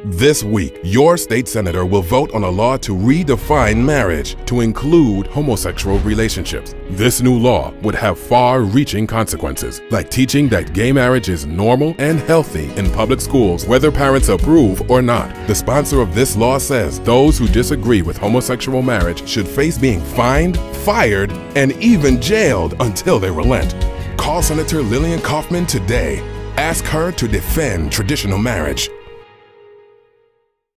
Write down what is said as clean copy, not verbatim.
This week, your state senator will vote on a law to redefine marriage to include homosexual relationships. This new law would have far-reaching consequences, like teaching that gay marriage is normal and healthy in public schools, whether parents approve or not. The sponsor of this law says those who disagree with homosexual marriage should face being fined, fired, and even jailed until they relent. Call Senator Claudia Kauffman today. Ask her to defend traditional marriage.